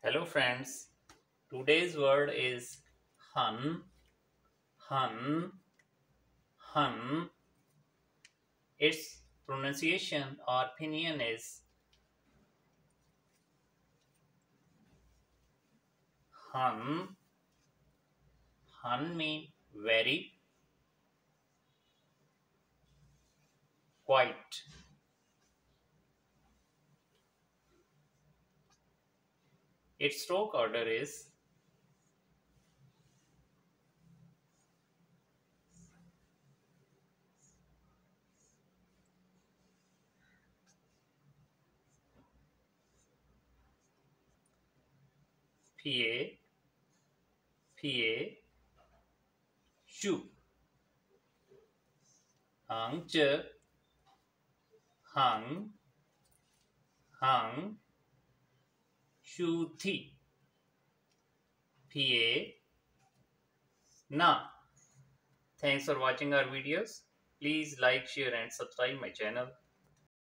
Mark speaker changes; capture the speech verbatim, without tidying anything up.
Speaker 1: Hello friends, today's word is hun, hun, hun. Its pronunciation or opinion is hun. Hun mean very, quite. Its stroke order is pa, pa, shu, hang, ch, hung, hung, shu, thi, pa, na. Thanks for watching our videos. Please like, share and subscribe my channel.